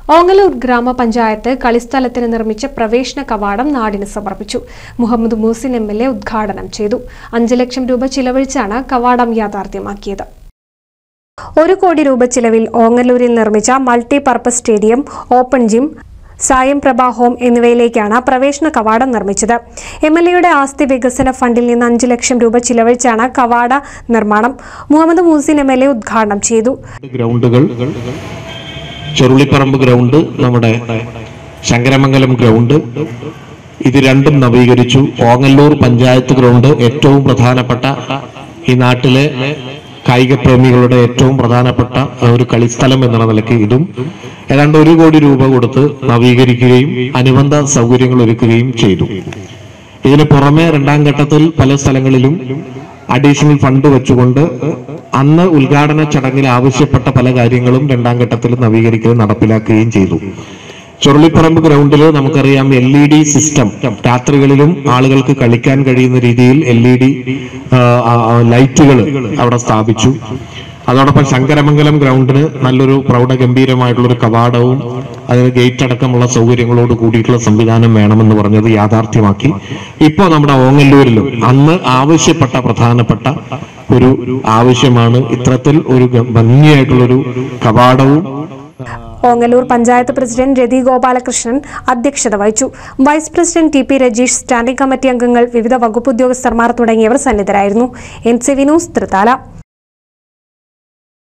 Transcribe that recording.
ഓങ്ങല്ലൂർ ഗ്രാമപഞ്ചായത്ത് കളിസ്ഥലത്തിന് നിർമ്മിച്ച പ്രവേശന കവാടം നാടിന് സമർപ്പിച്ചു. മുഹമ്മദ് മൂസിൻ എംഎൽഎ ഉദ്ഘാടനം ചെയ്തു. 5 ലക്ഷം രൂപ ചിലവഴിച്ചാണ് കവാടം യാഥാർത്ഥ്യമാക്കിയത്. 1 കോടി രൂപ ചിലവിൽ ഓങ്ങല്ലൂരിൽ നിർമ്മിച്ച multipurpose stadium, open gym, Sayam Prabha home എന്നിവയിലേക്കാണ് പ്രവേശന കവാടം നിർമ്മിച്ചത്. എംഎൽഎയുടെ ആസ്തി വികസന ഫണ്ടിൽ നിന്ന് 5 ലക്ഷം രൂപ ചിലവഴിച്ചാണ് കവാട നിർമ്മാണം. മുഹമ്മദ് മൂസിൻ എംഎൽഎ ഉദ്ഘാടനം ചെയ്തു. ചെറുളിപ്പറമ്പ് ഗ്രൗണ്ട്, നമ്മുടെ ശങ്കരമംഗലം ഗ്രൗണ്ട്, ഇത് രണ്ടും നവീകരിച്ചു. ഓങ്ങല്ലൂർ പഞ്ചായത്ത് ഗ്രൗണ്ട് ഏറ്റവും പ്രധാനപ്പെട്ട, ഈ നാട്ടിലെ കായിക പ്രേമികളുടെ ഏറ്റവും പ്രധാനപ്പെട്ട ഒരു കളിസ്ഥലം എന്നുള്ള നിലയ്ക്ക് ഇതും ഏതാണ്ട് 1 കോടി രൂപ കൊടുത്ത് നവീകരിക്കുകയും അനുബന്ധ സൗകര്യങ്ങൾ ഒരുക്കുകയും ചെയ്തു. ഇതിന് പുറമെ 2ാം ഘട്ടത്തിൽ പല സ്ഥലങ്ങളിലും അഡീഷണൽ ഫണ്ട് വെച്ചുകൊണ്ട് അന്ന് ഉദ്ഘാടന ചടങ്ങിൽ ആവശ്യപ്പെട്ട പല കാര്യങ്ങളും 2ാം ഘട്ടത്തിൽ നവീകരിക്കുകയും നടപ്പിലാക്കുകയും ചെയ്തു. ചുരുളിപ്പറമ്പ് ഗ്രൗണ്ടിൽ നമുക്കറിയാം LED സിസ്റ്റം, രാത്രികളിലും ആളുകൾക്ക് കളിക്കാൻ കഴിയുന്ന രീതിയിൽ LED ലൈറ്റുകൾ അവിടെ സ്ഥാപിച്ചു. അതോടൊപ്പം ശങ്കരമംഗലം ഗ്രൗണ്ടിന് നല്ലൊരു പ്രൗഢഗംഭീരമായിട്ടുള്ളൊരു കവാടവും അതിന് ഗേറ്റ് അടക്കമുള്ള സൗകര്യങ്ങളോട് കൂടിയിട്ടുള്ള സംവിധാനം വേണമെന്ന് പറഞ്ഞത് യാഥാർത്ഥ്യമാക്കി. ഇപ്പോൾ നമ്മുടെ ഓങ്ങല്ലൂരിലും അന്ന് ആവശ്യപ്പെട്ട പ്രധാനപ്പെട്ട ഒരു ആവശ്യമാണ് ഇത്തരത്തിൽ ഒരു ഭംഗിയായിട്ടുള്ളൊരു കവാടവും. ഓങ്ങല്ലൂർ പഞ്ചായത്ത് പ്രസിഡന്റ് രതി ഗോപാലകൃഷ്ണൻ അധ്യക്ഷത വഹിച്ചു. Vice president TP Rajeesh, standing committee അംഗങ്ങൾ, വിവിധ വകുപ്പ് ഉദ്യോഗസ്ഥന്മാർ തുടങ്ങിയവർ സന്നിധരായിരുന്നു. NCV news, Thrithala.